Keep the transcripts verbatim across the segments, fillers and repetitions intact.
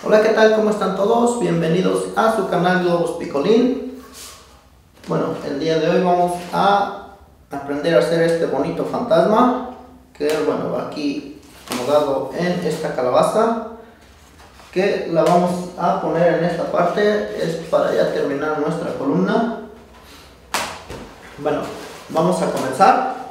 Hola, ¿qué tal? ¿Cómo están todos? Bienvenidos a su canal Globos Picolín. Bueno, el día de hoy vamos a aprender a hacer este bonito fantasma que, bueno, va aquí acomodado en esta calabaza, que la vamos a poner en esta parte. Es para ya terminar nuestra columna. Bueno, vamos a comenzar.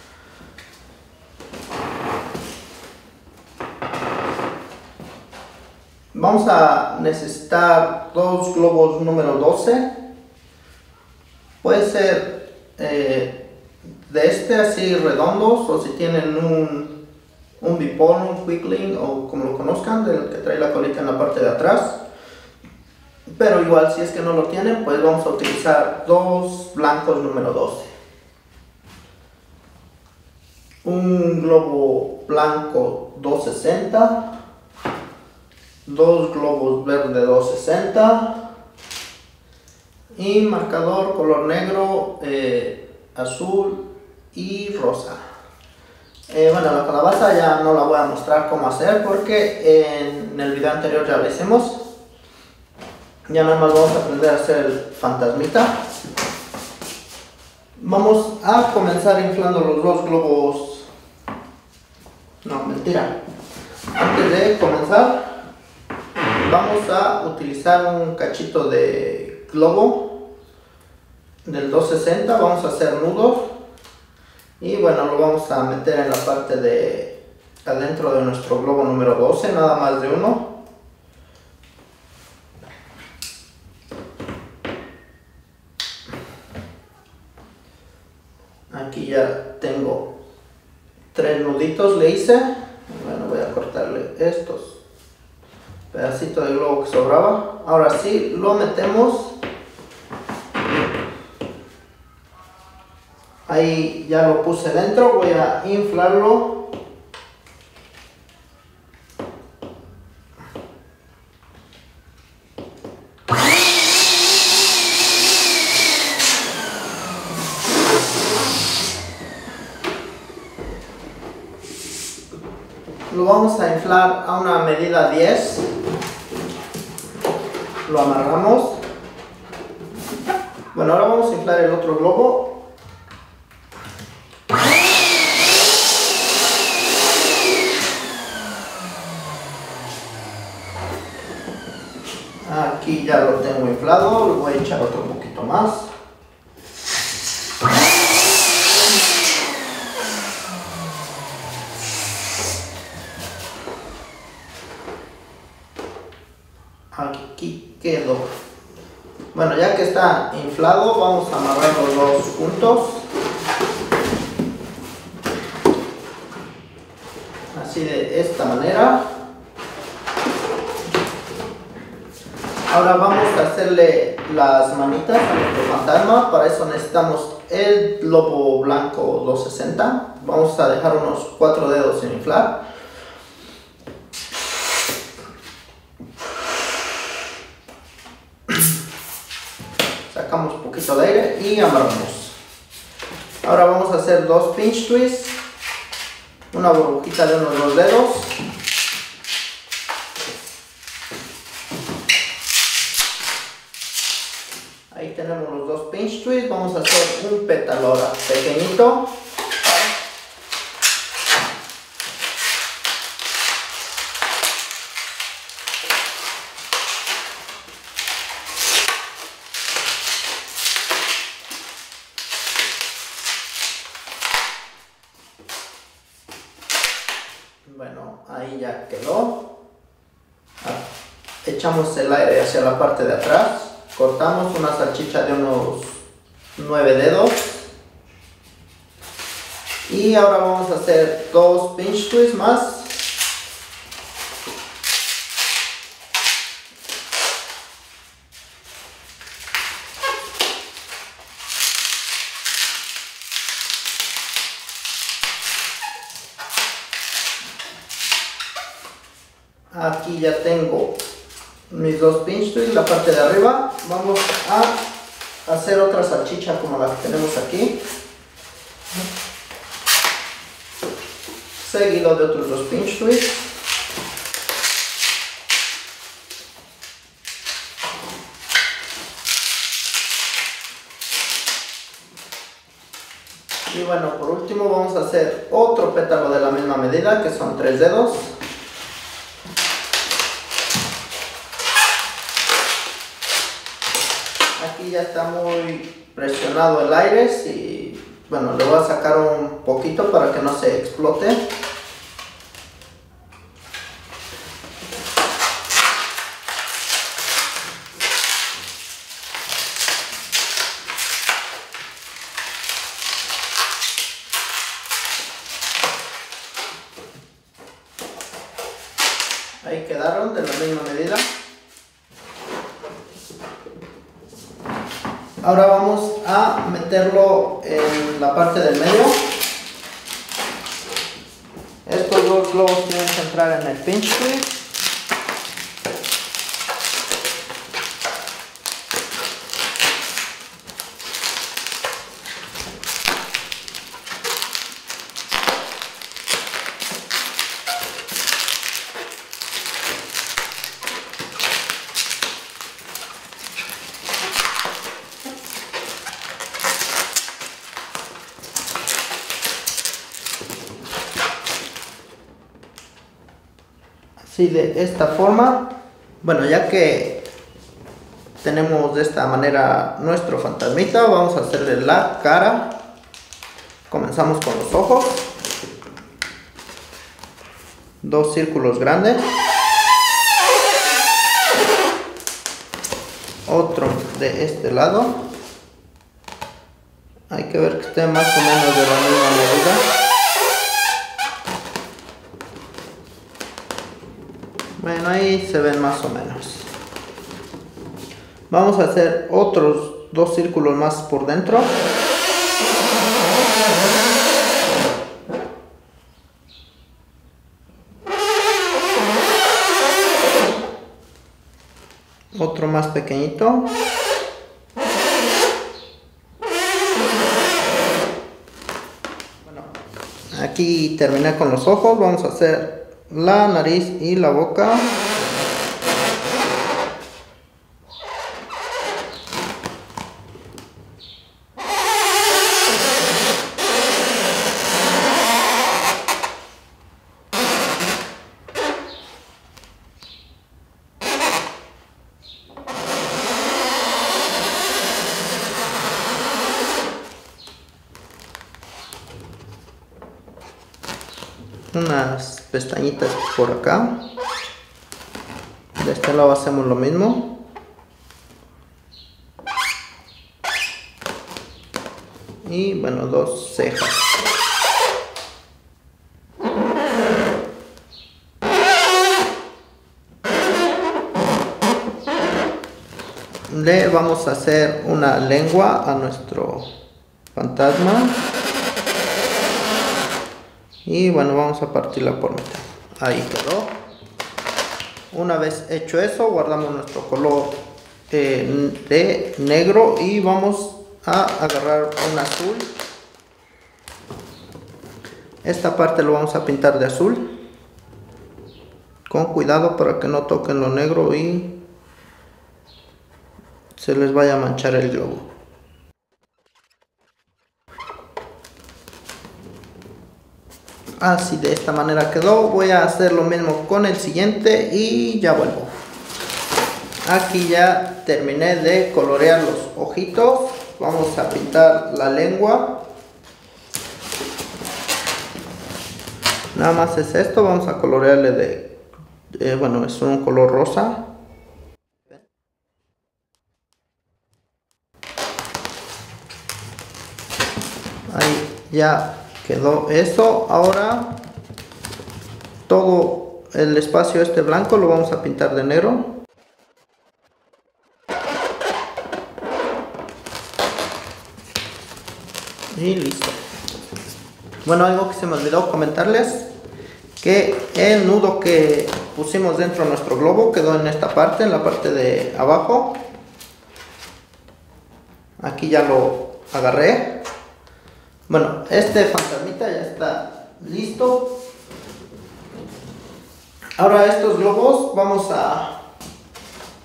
Vamos a necesitar dos globos número doce. Puede ser eh, de este así redondos, o si tienen un, un bipón, un quickling o como lo conozcan, del que trae la colita en la parte de atrás. Pero igual, si es que no lo tienen, pues vamos a utilizar dos blancos número doce. Un globo blanco doscientos sesenta. Dos globos verde doscientos sesenta y marcador color negro, eh, azul y rosa. Eh, bueno, la calabaza ya no la voy a mostrar cómo hacer porque en el video anterior ya lo hicimos. Ya nada más vamos a aprender a hacer el fantasmita. Vamos a comenzar inflando los dos globos. No, mentira. Antes de comenzar, vamos a utilizar un cachito de globo del doscientos sesenta, vamos a hacer nudos y bueno, lo vamos a meter en la parte de adentro de nuestro globo número doce, nada más de uno. Aquí ya tengo tres nuditos, le hice. Bueno, voy a cortarle estos pedacito de globo que sobraba. Ahora sí, lo metemos. Ahí ya lo puse dentro. Voy a inflarlo. Lo vamos a inflar a una medida diez. Lo amarramos. Bueno, ahora vamos a inflar el otro globo. Aquí ya lo tengo inflado, le voy a echar otro poquito más. Aquí quedó. Bueno, ya que está inflado, vamos a amarrar los dos juntos. Así, de esta manera. Ahora vamos a hacerle las manitas a nuestro fantasma. Para eso necesitamos el globo blanco doscientos sesenta. Vamos a dejar unos cuatro dedos sin inflar. Sacamos un poquito de aire y amarramos. Ahora vamos a hacer dos pinch twists, una burbujita de unos dos dedos. Ahí tenemos los dos pinch twists. Vamos a hacer un pétalo ahora pequeñito. Bueno, ahí ya quedó. Echamos el aire hacia la parte de atrás. Cortamos una salchicha de unos nueve dedos. Y ahora vamos a hacer dos pinch twists más. Aquí ya tengo mis dos pinch twists, la parte de arriba. Vamos a hacer otra salchicha como la que tenemos aquí, seguido de otros dos pinch twists. Y bueno, por último vamos a hacer otro pétalo de la misma medida, que son tres dedos. Aquí ya está muy presionado el aire y bueno, le voy a sacar un poquito para que no se explote. Ahí quedaron de la misma medida. Ahora vamos a meterlo en la parte del medio. Estos dos globos tienen que entrar en el pinch clip. Así, de esta forma. Bueno, ya que tenemos de esta manera nuestro fantasmita, vamos a hacerle la cara. Comenzamos con los ojos, dos círculos grandes, otro de este lado. Hay que ver que esté más o menos de la misma medida. Bueno, ahí se ven más o menos. Vamos a hacer otros dos círculos más por dentro. Otro más pequeñito. Bueno, aquí terminé con los ojos. Vamos a hacer la nariz y la boca. Unas pestañitas por acá. De este lado hacemos lo mismo. Y bueno, dos cejas. Le vamos a hacer una lengua a nuestro fantasma. Y bueno, vamos a partirla por mitad. Ahí quedó. Una vez hecho eso, guardamos nuestro color eh, de negro y vamos a agarrar un azul. Esta parte lo vamos a pintar de azul. Con cuidado para que no toquen lo negro y se les vaya a manchar el globo. Así, de esta manera quedó. Voy a hacer lo mismo con el siguiente y ya vuelvo. Aquí ya terminé de colorear los ojitos. Vamos a pintar la lengua. Nada más es esto. Vamos a colorearle de, eh, bueno, es un color rosa. Ahí ya quedó eso. Ahora todo el espacio este blanco lo vamos a pintar de negro. Y listo. Bueno, algo que se me olvidó comentarles, que el nudo que pusimos dentro de nuestro globo quedó en esta parte, en la parte de abajo. Aquí ya lo agarré. Bueno, este fantasmita ya está listo. Ahora estos globos vamos a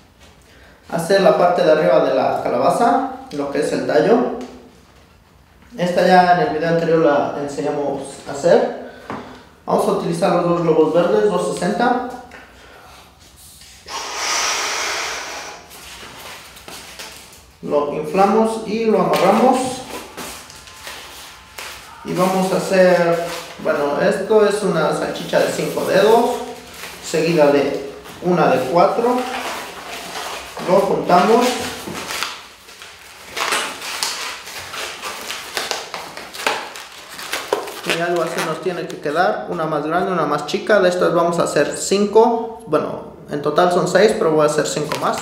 hacer la parte de arriba de la calabaza, lo que es el tallo. Esta ya en el video anterior la enseñamos a hacer. Vamos a utilizar los dos globos verdes doscientos sesenta. Lo inflamos y lo amarramos. Y vamos a hacer, bueno, esto es una salchicha de cinco dedos, seguida de una de cuatro. Lo juntamos. Y algo así nos tiene que quedar, una más grande, una más chica. De estas vamos a hacer cinco, bueno, en total son seis, pero voy a hacer cinco más.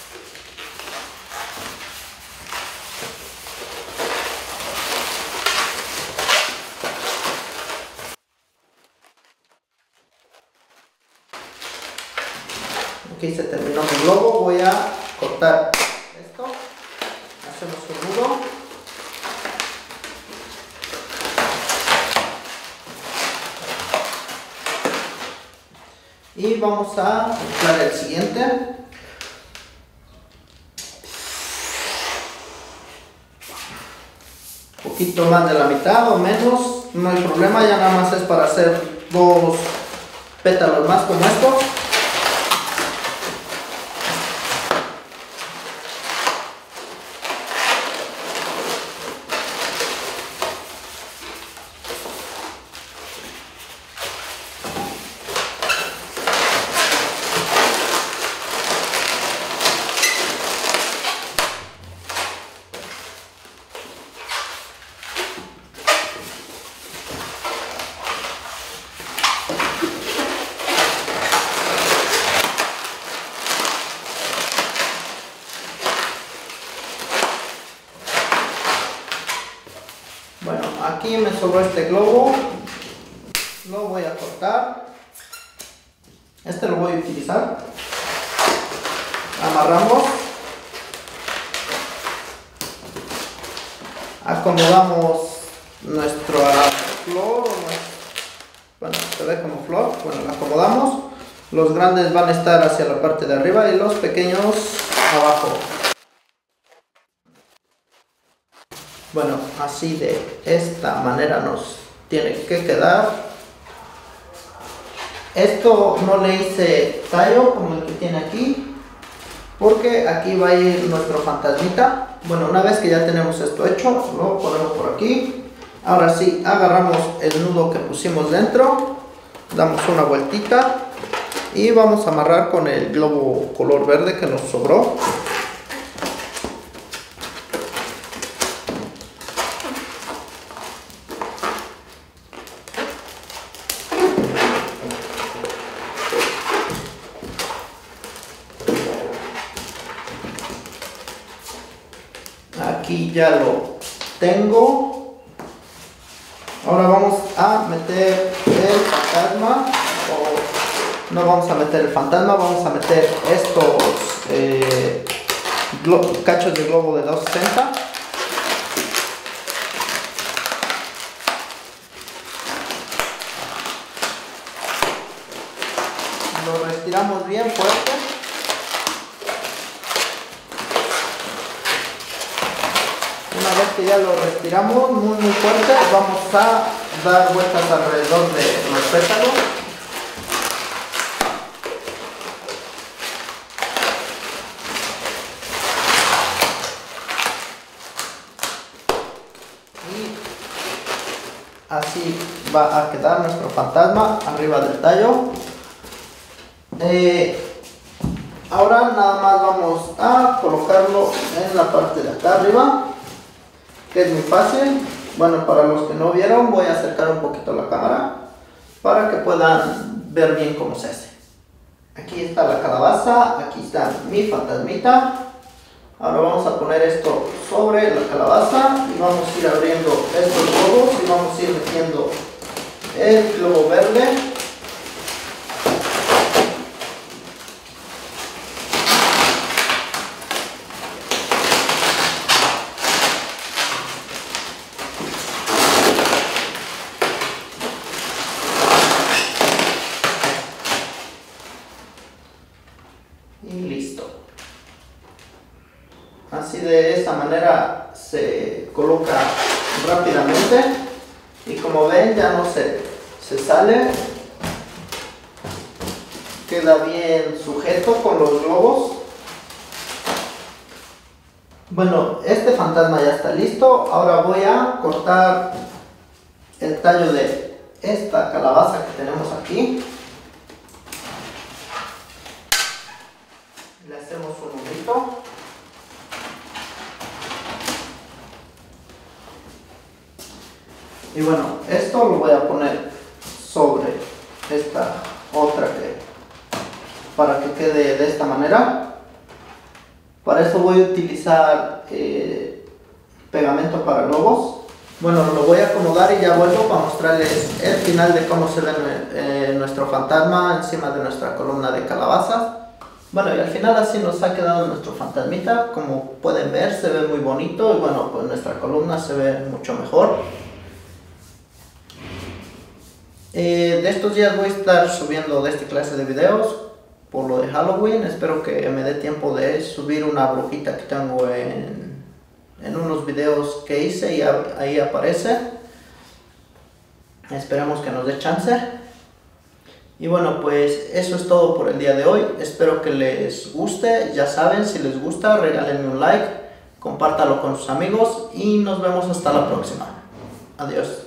Aquí se terminó mi globo, voy a cortar esto, hacemos un nudo. Y vamos a inflar el siguiente. Un poquito más de la mitad o menos, no hay problema, ya nada más es para hacer dos pétalos más como estos. Bueno, aquí me sobró este globo, lo voy a cortar, este lo voy a utilizar, amarramos, acomodamos nuestra flor, bueno, se ve como flor, bueno, la acomodamos, los grandes van a estar hacia la parte de arriba y los pequeños abajo. Bueno, así de esta manera nos tiene que quedar. Esto no le hice tallo como el que tiene aquí, porque aquí va a ir nuestro fantasmita. Bueno, una vez que ya tenemos esto hecho, lo ponemos por aquí. Ahora sí, agarramos el nudo que pusimos dentro, damos una vueltita y vamos a amarrar con el globo color verde que nos sobró. Aquí ya lo tengo. Ahora vamos a meter el fantasma, o no vamos a meter el fantasma, vamos a meter estos eh, cachos de globo de doscientos sesenta. Lo retiramos bien fuerte. Una vez que ya lo retiramos muy muy fuerte, vamos a dar vueltas alrededor de los pétalos. Y así va a quedar nuestro fantasma arriba del tallo. Eh, ahora nada más vamos a colocarlo en la parte de acá arriba, que es muy fácil. Bueno, para los que no vieron, voy a acercar un poquito la cámara para que puedan ver bien cómo se hace. Aquí está la calabaza, aquí está mi fantasmita. Ahora vamos a poner esto sobre la calabaza y vamos a ir abriendo estos globos y vamos a ir metiendo el globo verde. Y listo. Así de esta manera se coloca rápidamente y como ven ya no se, se sale, queda bien sujeto con los globos. Bueno, este fantasma ya está listo. Ahora voy a cortar el tallo de esta calabaza que tenemos aquí. Le hacemos un nudito. Y bueno, esto lo voy a poner sobre esta otra que, para que quede de esta manera. Para eso voy a utilizar eh, pegamento para globos. Bueno, lo voy a acomodar y ya vuelvo para mostrarles el final de cómo se ve eh, nuestro fantasma encima de nuestra columna de calabazas. Bueno, y al final así nos ha quedado nuestro fantasmita. Como pueden ver, se ve muy bonito y bueno, pues nuestra columna se ve mucho mejor. Eh, de estos días voy a estar subiendo de esta clase de videos por lo de Halloween. Espero que me dé tiempo de subir una brujita que tengo en, en unos videos que hice y ahí aparece. Esperemos que nos dé chance. Y bueno, pues eso es todo por el día de hoy. Espero que les guste. Ya saben, si les gusta, regálenme un like, compártalo con sus amigos y nos vemos hasta la próxima. Adiós.